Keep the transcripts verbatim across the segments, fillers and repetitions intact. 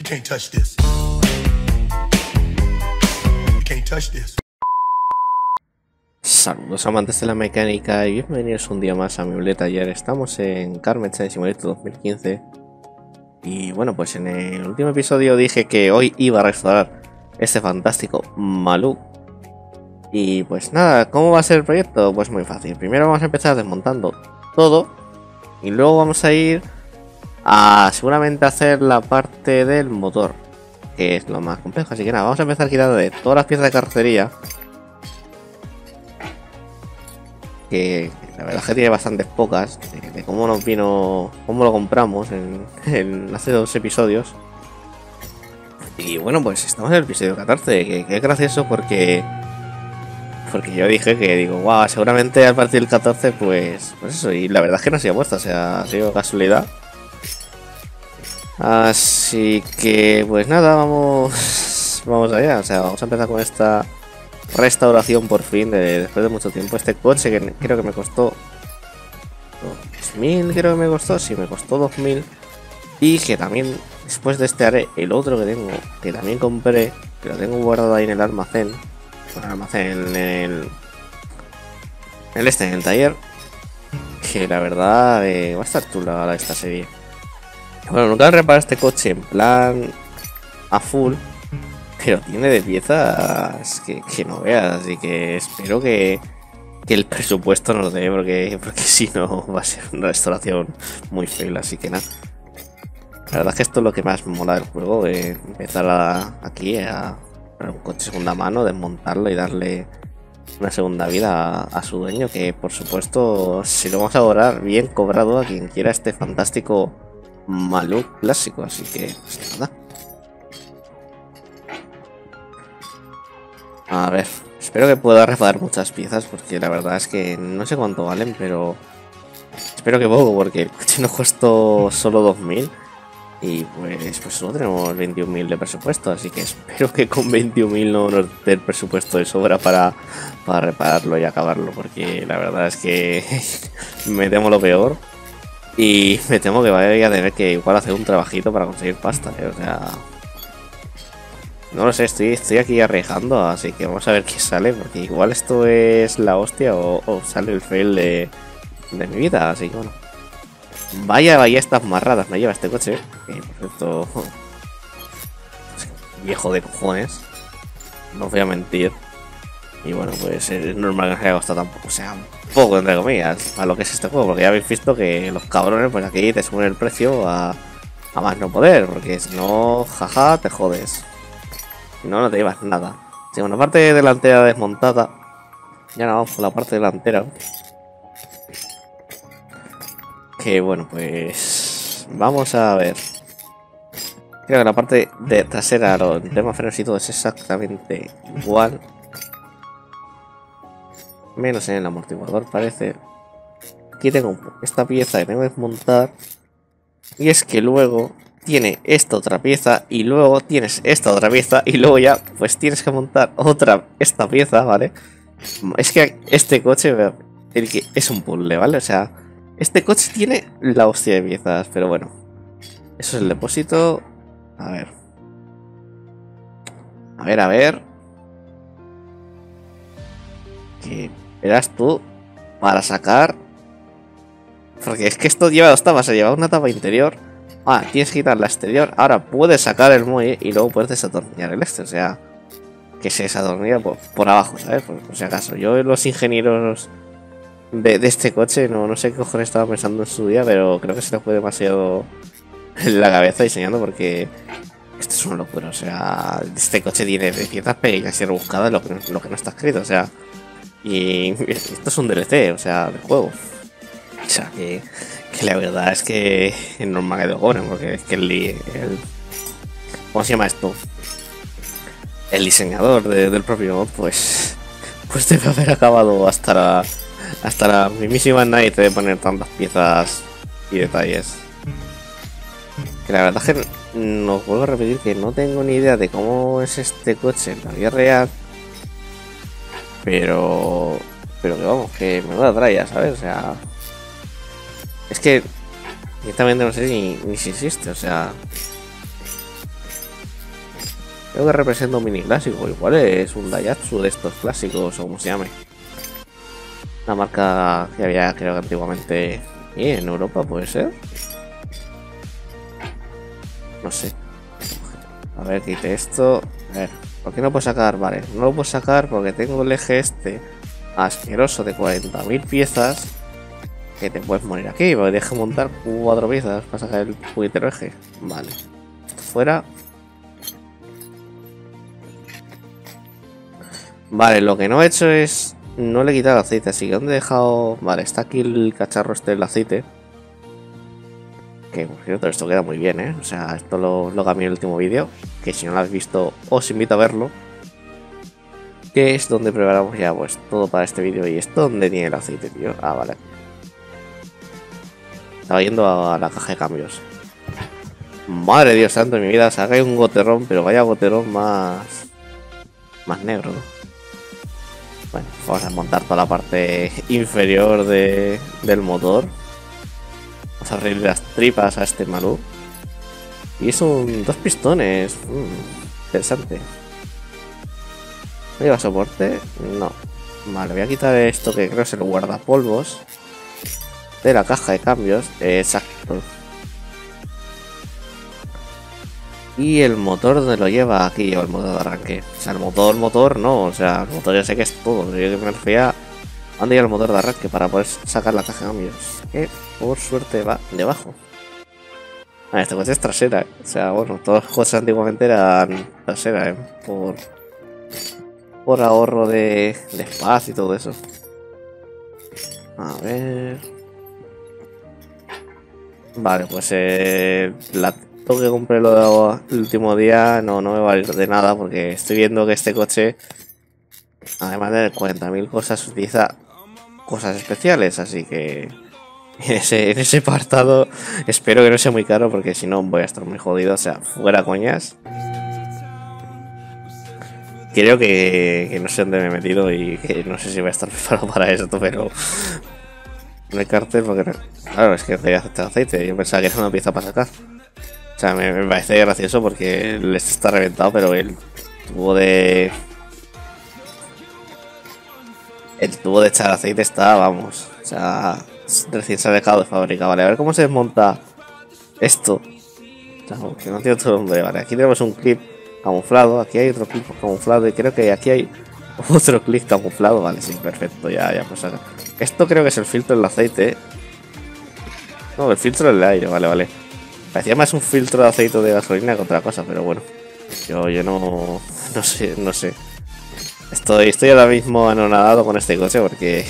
can't touch this. You can't touch this. Saludos amantes de la mecánica y bienvenidos un día más a mi Bullet Taller. Estamos en Car Mechanic Simulator dos mil quince. Y bueno, pues en el último episodio dije que hoy iba a restaurar este fantástico Maloo. Y pues nada, ¿cómo va a ser el proyecto? Pues muy fácil. Primero vamos a empezar desmontando todo. Y luego vamos a ir a seguramente hacer la parte del motor, que es lo más complejo. Así que nada, vamos a empezar quitando de todas las piezas de carrocería, que la verdad es que tiene bastantes pocas, de, de cómo nos vino, cómo lo compramos en, en hace dos episodios. Y bueno, pues estamos en el episodio catorce, que, que es gracioso porque porque yo dije que digo, wow, seguramente a partir del catorce pues, pues eso, y la verdad es que no se ha puesto, o sea, ha sido casualidad. Así que pues nada, vamos vamos allá, o sea, vamos a empezar con esta restauración por fin, de, después de mucho tiempo. Este coche que creo que me costó dos mil, creo que me costó, sí, me costó dos mil. Y que también después de este haré el otro que tengo, que también compré, que lo tengo guardado ahí en el almacén, en el almacén, en el, en el este, en el taller, que la verdad eh, va a estar chula esta serie. Bueno, nunca he reparado este coche en plan a full, pero tiene de piezas que, que no veas, así que espero que, que el presupuesto nos dé, porque, porque si no va a ser una restauración muy fail, así que nada. La verdad es que esto es lo que más me mola del juego, eh, empezar a, aquí a un coche segunda mano, desmontarlo y darle una segunda vida a, a su dueño, que por supuesto si lo vamos a cobrar bien cobrado a quien quiera este fantástico Maloo clásico, así que pues nada. A ver, espero que pueda reparar muchas piezas, porque la verdad es que no sé cuánto valen, pero espero que poco, porque el coche nos costó solo dos mil y pues, pues solo tenemos veintiún mil de presupuesto, así que espero que con veintiún mil no nos dé el presupuesto de sobra para, para repararlo y acabarlo, porque la verdad es que me temo lo peor y me temo que vaya a tener que igual hacer un trabajito para conseguir pasta, ¿eh? O sea... No lo sé, estoy, estoy aquí arriesgando, así que vamos a ver qué sale, porque igual esto es la hostia o, o sale el fail de, de mi vida, así que bueno. Vaya, vaya estas marradas me lleva este coche, que por cierto, viejo de cojones, no os voy a mentir. Y bueno, pues es normal que nos haya costado tampoco, o sea, un poco entre comillas, a lo que es este juego, porque ya habéis visto que los cabrones, pues aquí te suben el precio a, a más no poder, porque si no, jaja, te jodes. No, no te llevas nada. Tengo una parte delantera desmontada. Ya no vamos por la parte delantera. Que bueno, pues vamos a ver. Creo que la parte de trasera, los temas frenos y todo es exactamente igual. Menos en el amortiguador parece. Aquí tengo esta pieza que tengo que desmontar. Y es que luego tiene esta otra pieza y luego tienes esta otra pieza y luego ya pues tienes que montar otra esta pieza, ¿vale? Es que este coche el que es un puzzle, ¿vale? O sea, este coche tiene la hostia de piezas, pero bueno. Eso es el depósito. A ver. A ver, a ver. ¿Qué verás tú para sacar? Porque es que esto lleva dos tapas, se lleva una tapa interior. Ah, tienes que quitar la exterior. Ahora puedes sacar el muelle y luego puedes desatornillar el este. O sea, que se desatornilla por, por abajo, ¿sabes? Por, por si acaso. Yo, los ingenieros de, de este coche, no, no sé qué cojones estaba pensando en su día, pero creo que se les fue demasiado en la cabeza diseñando, porque esto es una locura. O sea, este coche tiene piezas pequeñas y rebuscadas, lo que, lo que no está escrito. O sea, y esto es un D L C, o sea, de juego. O sea, que... Que la verdad es que es normal que lo cobren, porque es que el, el... ¿Cómo se llama esto? El diseñador de, del propio mod, pues... Pues debe haber acabado hasta la... Hasta la mismísima Night de poner tantas piezas y detalles. Que la verdad es que no vuelvo a repetir que no tengo ni idea de cómo es este coche en la vida real. Pero... Pero que vamos, que me da tralla, ¿sabes? O sea... Es que directamente no sé ni, ni si existe, o sea... Creo que representa un mini clásico. Igual es un Daihatsu de estos clásicos o como se llame. Una marca que había, creo que antiguamente y en Europa, puede ser. No sé. A ver, quite esto. A ver, ¿por qué no puedo sacar? Vale, no lo puedo sacar porque tengo el eje este asqueroso de cuarenta mil piezas. Que te puedes morir aquí, porque deje montar cuatro piezas para sacar el puñetero eje. Vale. Esto fuera. Vale, lo que no he hecho es... No le he quitado el aceite, así que ¿dónde he dejado...? Vale, está aquí el cacharro este del aceite. Que por cierto, esto queda muy bien, ¿eh? O sea, esto lo, lo cambié en el último vídeo. Que si no lo habéis visto, os invito a verlo. Que es donde preparamos ya pues todo para este vídeo. Y esto donde tiene el aceite, tío. Ah, vale. Estaba yendo a la caja de cambios. Madre Dios santo de mi vida, se ha caído un goterón, pero vaya goterón más... Más negro, ¿no? Bueno, vamos a montar toda la parte inferior de, del motor. Vamos a abrir las tripas a este Malú. Y son dos pistones. Mm, interesante. ¿No lleva soporte? No. Vale, voy a quitar esto que creo que es el guardapolvos de la caja de cambios. Exacto. Y el motor, ¿dónde lo lleva? Aquí lleva el motor de arranque. O sea, el motor, motor, no. O sea, el motor ya sé que es todo. Yo me refería a dónde lleva el motor de arranque para poder sacar la caja de cambios. Que por suerte va debajo. Ah, este coche es trasera. ¿eh? O sea, bueno, todos los coches antiguamente eran trasera, ¿eh? Por, por ahorro de, de espacio y todo eso. A ver. Vale, pues eh, la... que compré lo el último día no, no me va a ir de nada porque estoy viendo que este coche, además de cuarenta mil cosas, utiliza cosas especiales, así que en ese, en ese apartado espero que no sea muy caro porque si no voy a estar muy jodido, o sea, fuera coñas. Creo que, que no sé dónde me he metido y que no sé si voy a estar preparado para esto, pero no hay cartel porque no... Claro, es que voy a aceptar aceite, yo pensaba que era una pieza para sacar. O sea, me, me parece gracioso porque el este está reventado, pero el tubo de... El tubo de echar aceite está, vamos, o sea, recién sacado de fábrica. Vale, a ver cómo se desmonta esto. O sea, que no tiene otro nombre. Vale, aquí tenemos un clip camuflado, aquí hay otro clip camuflado y creo que aquí hay otro clip camuflado. Vale, sí, perfecto, ya, ya, pues acá. Esto creo que es el filtro del aceite. No, el filtro del aire, vale, vale. Parecía más un filtro de aceite de gasolina que otra cosa, pero bueno. Yo, yo no, no sé, no sé. Estoy, estoy ahora mismo anonadado con este coche porque...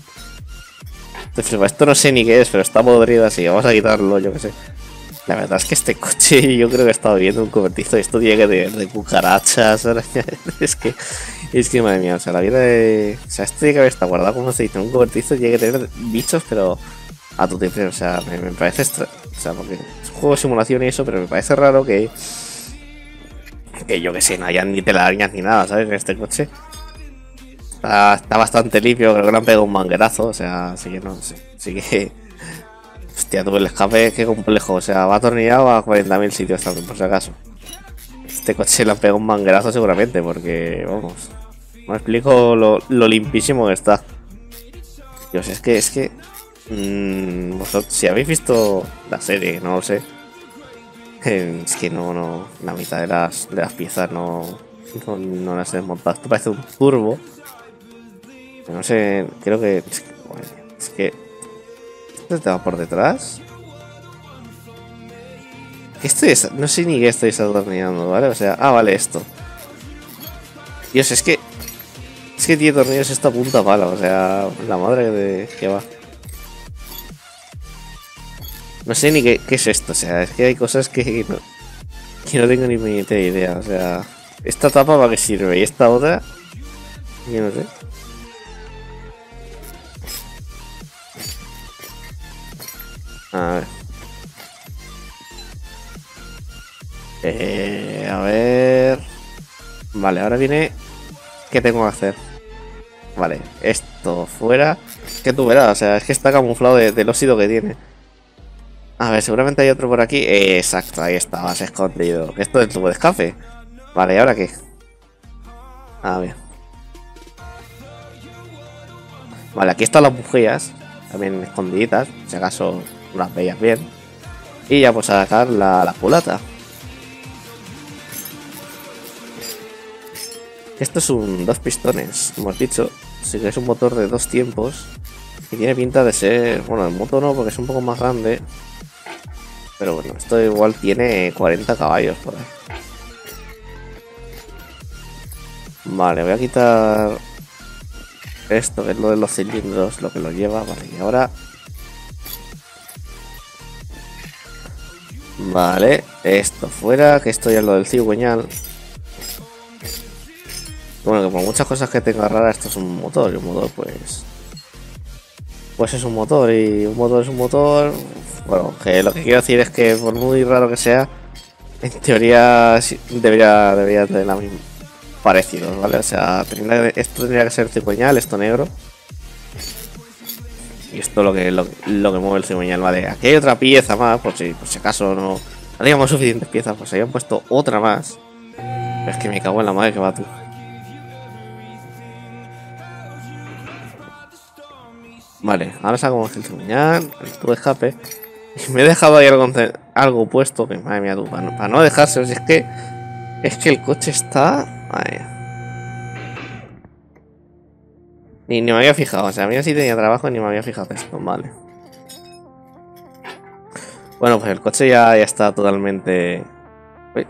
Esto no sé ni qué es, pero está podrido así. Vamos a quitarlo, yo qué sé. La verdad es que este coche yo creo que he estado viendo un cobertizo. Esto tiene que tener de cucarachas. Es que, es que madre mía, o sea, la vida de... O sea, esto tiene que haber estado guardado como se dice en un cobertizo. Tiene que tener bichos, pero... A tu tiempo, o sea, me, me parece extra... O sea, porque es un juego de simulación y eso, pero me parece raro que... Que yo que sé, no hayan ni telarañas ni nada, ¿sabes? En este coche. Está, está bastante limpio, creo que le han pegado un manguerazo, o sea, así que no sé. Así que... Hostia, tú el escape, qué complejo, o sea, va atornillado a cuarenta mil sitios también, por si acaso. Este coche le han pegado un manguerazo seguramente, porque, vamos... No me explico lo, lo limpísimo que está. Dios, es que, es que... Mmm, vosotros, si habéis visto la serie, no lo sé. Es que no, no, la mitad de las, de las piezas no, no, no las he desmontado. Esto parece un turbo. No sé, creo que... Es que, bueno, es que ¿esto te va por detrás? ¿Qué estoy? No sé ni qué estoy atornillando, ¿vale? O sea, ah, vale, esto. Dios, es que... Es que tiene tornillos esta punta pala, o sea, la madre de que va. No sé ni qué, qué es esto, o sea, es que hay cosas que no, que no tengo ni idea, o sea, esta tapa para qué sirve y esta otra, yo no sé. A ver. Eh, a ver. Vale, ahora viene. ¿Qué tengo que hacer? Vale, esto fuera. Que tú verás, o sea, es que está camuflado de, del óxido que tiene. A ver, seguramente hay otro por aquí. Eh, exacto, ahí está, más escondido. Esto es el tubo de escape. Vale, ¿y ahora qué? Ah, bien. Vale, aquí están las bujías, también escondiditas, si acaso las veías bien. Y ya pues a sacar la, la culata. Esto es un dos pistones, como hemos dicho. Así que es un motor de dos tiempos. Y tiene pinta de ser... Bueno, el motor no, porque es un poco más grande. Pero bueno, esto igual tiene cuarenta caballos por ahí. Vale, voy a quitar esto, que es lo de los cilindros, lo que lo lleva. Vale, y ahora... Vale, esto fuera, que esto ya es lo del cigüeñal. Bueno, que por muchas cosas que tenga raras, esto es un motor, y un motor pues... Pues es un motor, y un motor es un motor... Bueno, que lo que quiero decir es que por muy raro que sea, en teoría debería, debería tener la misma... Parecido, ¿vale? O sea, tendría, esto tendría que ser cigüeñal, esto negro. Y esto lo que, lo, lo que mueve el cigüeñal, ¿vale? Aquí hay otra pieza más, por si, por si acaso no... No teníamos suficientes piezas, pues habían puesto otra más. Pero es que me cago en la madre que va tú. Vale, ahora sacamos el cigüeñal, el tubo de escape. Y me he dejado ahí algo, algo puesto, que madre mía tú, para no, para no dejárselo, si es que... Es que el coche está... Madre mía. Ni, ni me había fijado, o sea, mira si tenía trabajo ni me había fijado esto, vale. Bueno, pues el coche ya, ya está totalmente... Uy.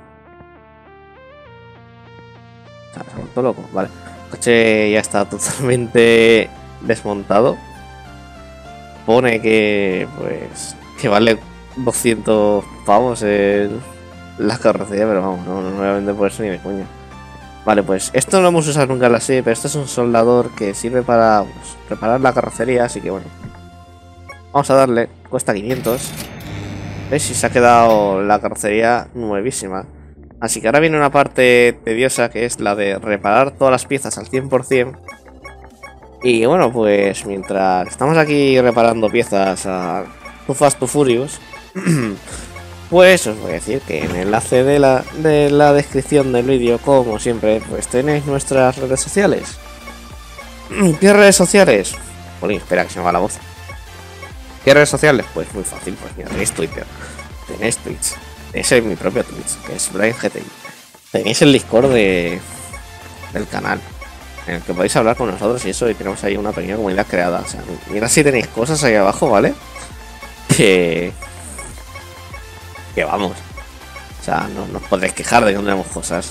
Se ha vuelto loco, vale. El coche ya está totalmente desmontado. Pone que, pues, que vale doscientos pavos el, la carrocería, pero vamos, no, no me voy a vender por eso ni de coña. Vale, pues esto no lo hemos usado nunca en la serie, pero esto es un soldador que sirve para pues, reparar la carrocería, así que bueno. Vamos a darle, cuesta quinientos. ¿Veis? Y se ha quedado la carrocería nuevísima. Así que ahora viene una parte tediosa, que es la de reparar todas las piezas al cien por cien. Y bueno, pues mientras estamos aquí reparando piezas a Too Fast Too Furious, pues os voy a decir que en el enlace de la, de la descripción del vídeo, como siempre, pues tenéis nuestras redes sociales. ¿Qué redes sociales? Jolín, espera que se me va la voz. ¿Qué redes sociales? Pues muy fácil, pues mira, tenéis Twitter, tenéis Twitch, tenéis mi propio Twitch, que es Brian G T I. Tenéis el Discord de, del canal, en el que podéis hablar con nosotros y eso, y tenemos ahí una pequeña comunidad creada. O sea, mira si tenéis cosas ahí abajo, ¿vale? Que... Que vamos. O sea, no, no os podréis quejar de que no tenemos cosas.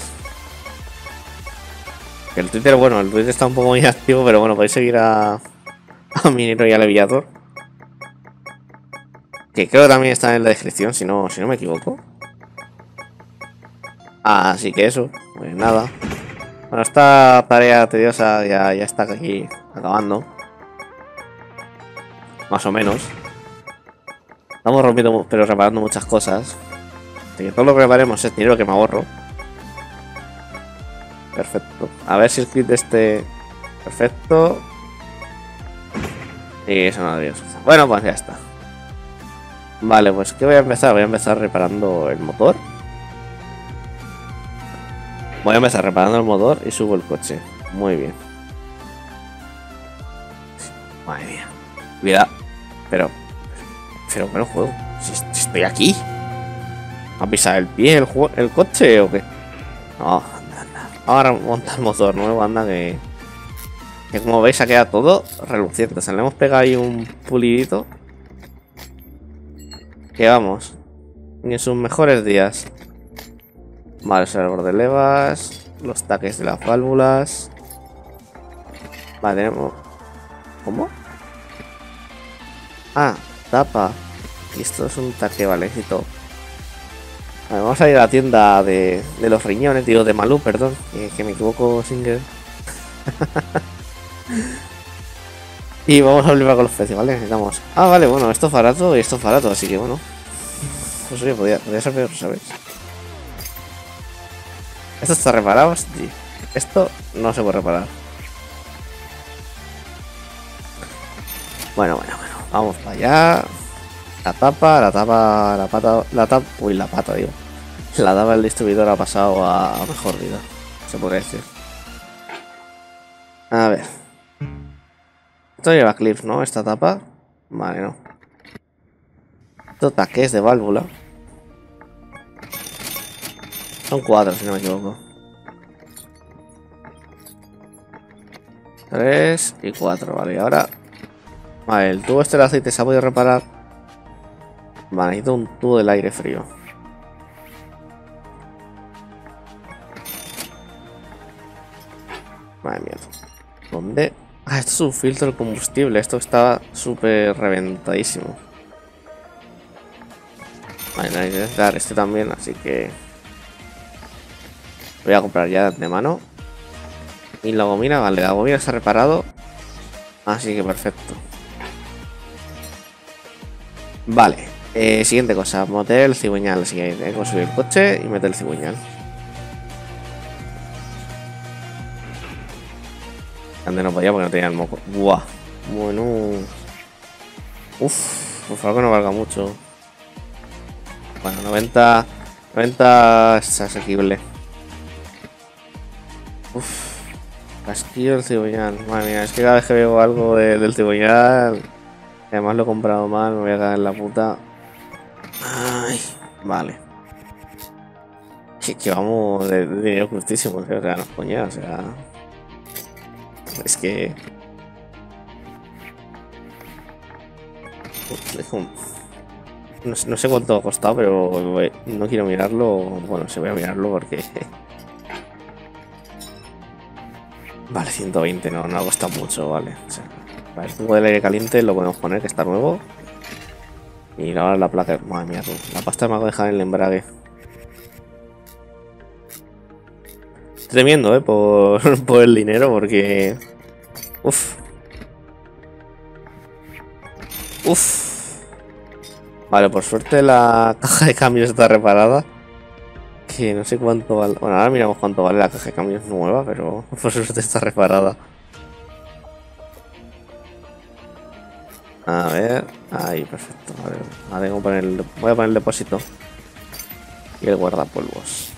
El Twitter, bueno, el Twitter está un poco muy activo, pero bueno, podéis seguir a... A Minero y a Leviator. Que creo que también está en la descripción, si no, si no me equivoco. Así que eso, pues nada. Bueno, esta tarea tediosa ya, ya está aquí acabando. Más o menos. Estamos rompiendo, pero reparando muchas cosas. Así que todo lo que reparemos es dinero que me ahorro. Perfecto. A ver si el kit de este... Perfecto. Y eso no Dios. Bueno, pues ya está. Vale, pues ¿qué voy a empezar? Voy a empezar reparando el motor. Voy a empezar reparando el motor y subo el coche. Muy bien. Madre mía. Cuidado. Pero... Pero bueno, juego. Si, si estoy aquí. ¿Ha pisado el pie el, el coche o qué? No, anda, anda. Ahora monta el motor nuevo, anda que... Que como veis ha quedado todo reluciente. O sea, le hemos pegado ahí un pulidito. Que vamos. Ni en sus mejores días. Vale, el árbol de levas. Los taques de las válvulas. Vale, tenemos... ¿Cómo? Ah, tapa. Y esto es un taque, vale, éxito. Vale, vamos a ir a la tienda de, de los riñones, digo, de Malú, perdón. Que, que me equivoco sin querer. Y vamos a volver con los precios, ¿vale? Necesitamos... Ah, vale, bueno, esto es barato y esto es barato, así que bueno. Pues oye, podría, podría ser peor, ¿sabes? Esto está reparado, sí. Esto no se puede reparar. Bueno, bueno, bueno. Vamos para allá. La tapa, la tapa, la pata, la tapa... Uy, la pata, digo. La daba el distribuidor ha pasado a mejor vida, se podría decir. A ver. Esto lleva clips, ¿no? Esta tapa. Vale, no. Esto taques de válvula. Son cuatro, si no me equivoco. Tres y cuatro, vale. Y ahora... Vale, el tubo este del aceite se ha podido reparar. Vale, necesito un tubo del aire frío. Madre mía. ¿Dónde? Ah, esto es un filtro de combustible. Esto estaba súper reventadísimo. Vale, no hay que dar este también, así que... Voy a comprar ya de mano. Y la gomina, vale, la gomina está reparado. Así que perfecto. Vale, eh, siguiente cosa, meter el cigüeñal. Así que tengo que subir el coche y meter el cigüeñal. Antes no podía porque no tenía el moco. Buah. Bueno. Uff, por favor que no valga mucho. Bueno, noventa. noventa es asequible. Uff. Casquillo del cigüeñal. Madre mía, es que cada vez que veo algo de, del cigüeñal. Además lo he comprado mal, me voy a caer en la puta. Ay, vale. Que, que vamos de, de dinero justísimo, o sea, no es coña, o sea. Es que... No, no sé cuánto ha costado, pero no quiero mirarlo. Bueno, sí voy a mirarlo porque... Vale, ciento veinte, no, no ha costado mucho, vale. O sea, vale, el tubo del aire caliente lo podemos poner, que está nuevo. Y ahora la placa... Madre mía, la pasta me va a dejar en el embrague. Tremendo, eh, por, por el dinero, porque... Uf. Uf. Vale, por suerte la caja de cambios está reparada. Que no sé cuánto vale... Bueno, ahora miramos cuánto vale la caja de cambios nueva, pero por suerte está reparada. A ver... Ahí, perfecto. A ver, ahora tengo que poner el... Voy a poner el depósito. Y el guardapolvos.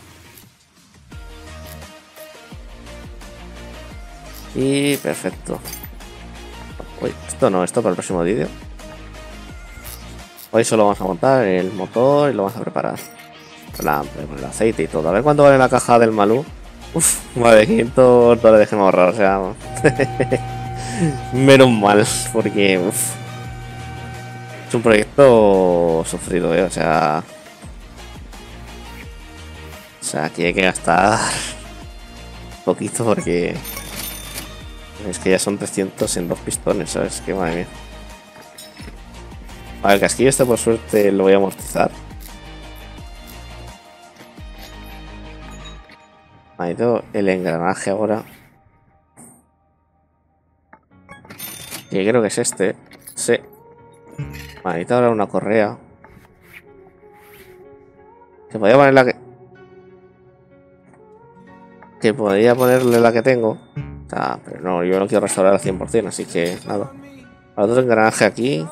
Y perfecto. Uy, esto no, esto para el próximo vídeo. Hoy solo vamos a montar el motor y lo vamos a preparar. La, el aceite y todo. A ver cuánto vale la caja del Malú. Uf, vale, quinientos dólares que me ahorrar, o sea. Menos mal, porque uf, es un proyecto sufrido, eh, o sea. O sea, aquí hay que gastar poquito porque es que ya son trescientos en dos pistones, ¿sabes? Que madre mía. Vale, el casquillo este por suerte lo voy a amortizar. Ahí tengo el engranaje ahora. Que creo que es este. Sí. Vale, necesito ahora una correa. Que podría poner la que... Que podría ponerle la que tengo. O sea, pero no, yo no quiero restaurar al cien por cien, así que nada. Ahora otro engranaje aquí.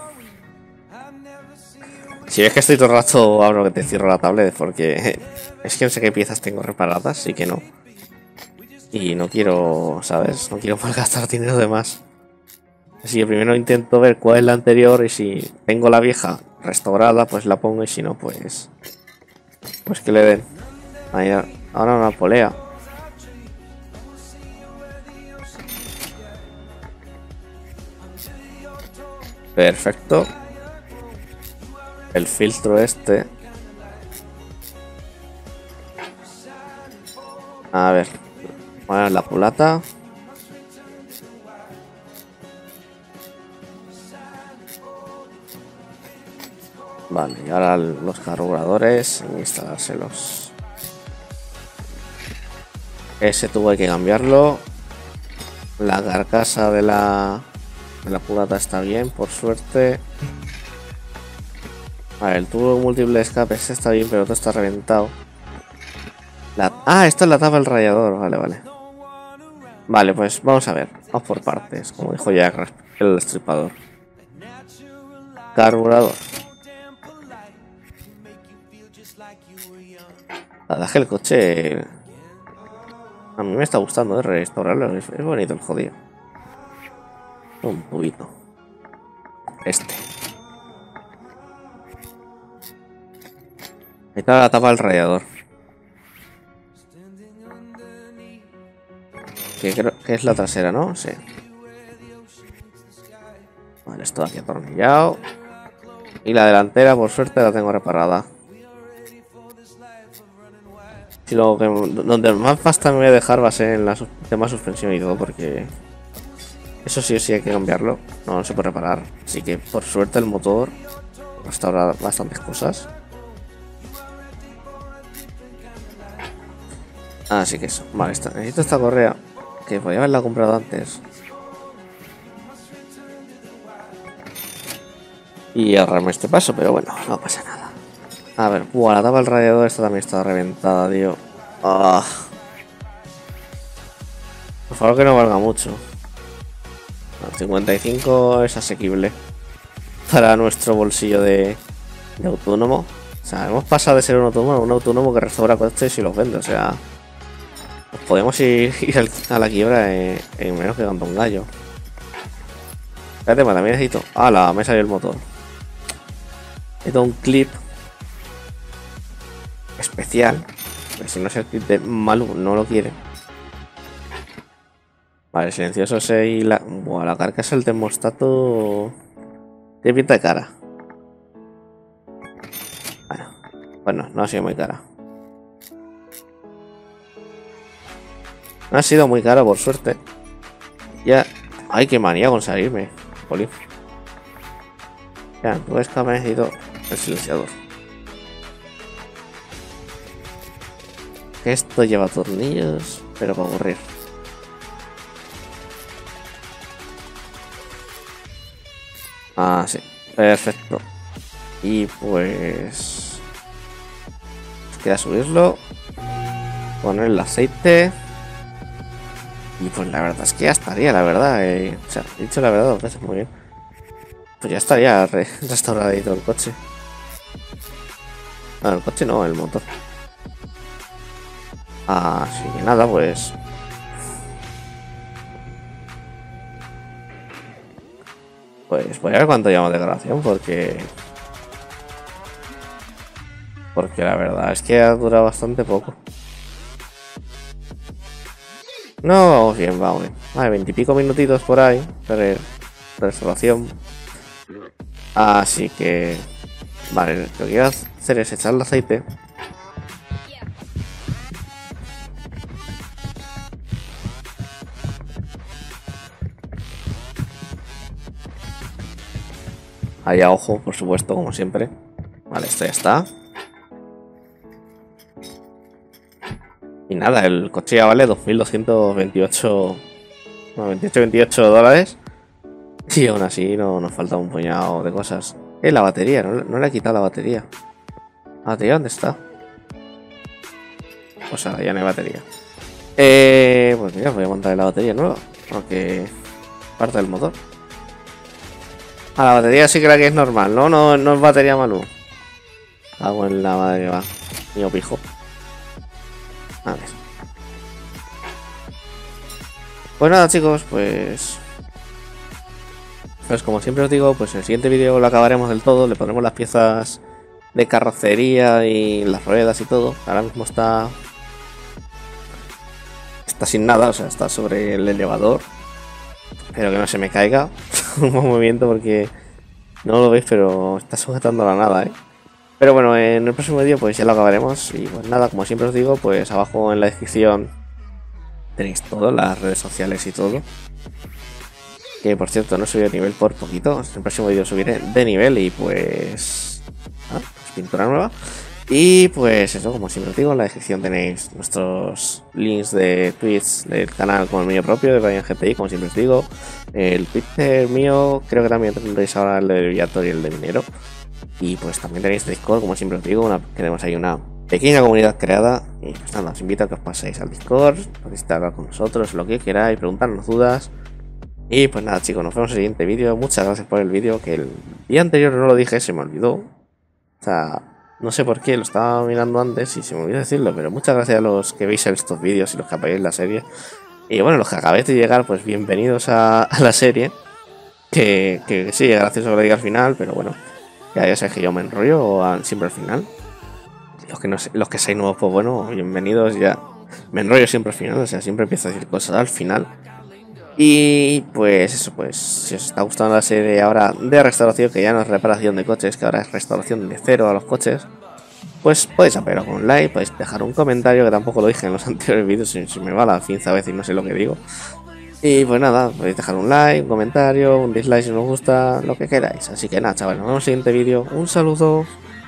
Si ves que estoy todo el rato, abro que te cierro la tablet, porque es que no sé qué piezas tengo reparadas, así que no. Y no quiero, ¿sabes? No quiero malgastar dinero de más. Así que primero intento ver cuál es la anterior y si tengo la vieja restaurada, pues la pongo y si no, pues... Pues que le den. Ahí, ahora una polea. Perfecto. El filtro este. A ver. Bueno, la culata. Vale, y ahora los carburadores. Instalárselos. Ese tubo hay que cambiarlo. La carcasa de la, de la culata está bien, por suerte. Vale, el tubo múltiple de escape este está bien, pero otro está reventado. La... Ah, esta es la tapa del radiador. Vale, vale. Vale, pues vamos a ver. Vamos por partes, como dijo Jack el destripador. Carburador. La verdad es que el coche a mí me está gustando, ¿eh? Restaurarlo. Es, es bonito el jodido. Un tubito. Este. Ahí está la tapa del radiador. Que creo que es la trasera, ¿no? Sí. Vale, esto aquí atornillado. Y la delantera, por suerte, la tengo reparada. Y lo que, donde más pasta me voy a dejar va a ser en la tema suspensión y todo, porque eso sí o sí hay que cambiarlo. No, no se puede reparar. Así que, por suerte, el motor restaura bastantes cosas. Así que eso. Vale, está. Necesito esta correa, que podría haberla comprado antes. Y ahorrarme este paso, pero bueno, no pasa nada. A ver, buah, la tapa del radiador esta también está reventada, tío. Ah. Por favor que no valga mucho. No, cincuenta y cinco es asequible para nuestro bolsillo de, de autónomo. O sea, hemos pasado de ser un autónomo a un autónomo que restaura coches y los vende. O sea, pues podemos ir, ir al, a la quiebra en, en menos que canta un gallo. Espérate, pues también necesito. ¡Hala! Me salió el motor. Necesito un clip especial. Pues si no es el clip de Malú, no lo quiere. Vale, silencioso ese y la. Buah, la carcasa del termostato. Tiene pinta de cara. Bueno, bueno, no ha sido muy cara. No ha sido muy cara, por suerte. Ya. Ay, qué manía con salirme. Jolín. Ya, tú ves que me necesito el silenciador. Esto lleva tornillos, pero para aburrir. Ah, sí, perfecto. Y pues queda subirlo, poner el aceite. Y pues la verdad es que ya estaría, la verdad. Eh. O sea, he dicho la verdad dos veces, muy bien. Pues ya estaría re restauradito el coche. Bueno, el coche no, el motor. Así que nada, pues. Pues voy a ver cuánto llevamos de grabación, porque. Porque la verdad es que ha durado bastante poco. No, vamos bien, vamos bien. Vale, veintipico minutitos por ahí de restauración. Así que. Vale, lo que voy a hacer es echar el aceite. Ahí a ojo, por supuesto, como siempre. Vale, esto ya está. Y nada, el coche ya vale dos mil doscientos veintiocho. No, veintiocho, veintiocho dólares. Y aún así no nos falta un puñado de cosas. Eh, la batería, no, no le he quitado la batería. ¿La batería dónde está? O sea, ya no hay batería. Eh, pues mira, voy a montar la batería nueva. Aunque parte del motor. Ah, la batería sí que la que es normal. No, no, no es batería Malú. Hago en la madre que va. Mío pijo. A ver. Pues nada, chicos, pues. Pues como siempre os digo, pues en el siguiente vídeo lo acabaremos del todo. Le pondremos las piezas de carrocería y las ruedas y todo. Ahora mismo está. Está sin nada, o sea, está sobre el elevador. Espero que no se me caiga un movimiento porque no lo veis, pero está sujetando la nada, ¿eh? Pero bueno, en el próximo vídeo pues ya lo acabaremos. Y pues nada, como siempre os digo, pues abajo en la descripción tenéis todo, las redes sociales y todo. Que por cierto no subí de nivel por poquito. En el próximo vídeo subiré de nivel y pues... Ah, pues pintura nueva. Y pues eso, como siempre os digo, en la descripción tenéis nuestros links de tweets del canal como el mío propio de Brian G T I, como siempre os digo. El Twitter mío, creo que también tendréis ahora el de Viator y el de Minero. Y pues también tenéis Discord, como siempre os digo, una, tenemos ahí una pequeña comunidad creada. Y pues nada, os invito a que os paséis al Discord, podéis hablar con nosotros, lo que queráis, preguntarnos dudas. Y pues nada, chicos, nos vemos en el siguiente vídeo. Muchas gracias por el vídeo, que el día anterior no lo dije, se me olvidó. O sea, No sé por qué, lo estaba mirando antes y se me olvidó decirlo, pero muchas gracias a los que veis estos vídeos y los que apoyáis la serie. Y bueno, los que acabáis de llegar, pues bienvenidos a, a la serie. Que, que sí, gracioso que lo diga al final, pero bueno, ya, ya sabéis que yo me enrollo a- siempre al final. Los que, no, sé- los que seáis nuevos, pues bueno, bienvenidos ya. Me enrollo siempre al final, o sea, siempre empiezo a decir cosas al final. Y pues eso, pues si os está gustando la serie ahora de restauración, que ya no es reparación de coches, que ahora es restauración de cero a los coches, pues podéis apoyar con un like, podéis dejar un comentario, que tampoco lo dije en los anteriores vídeos, si, si me va la quince vez y no sé lo que digo. Y pues nada, podéis dejar un like, un comentario, un dislike si no os gusta, lo que queráis. Así que nada, chavales, nos vemos en el siguiente vídeo. Un saludo.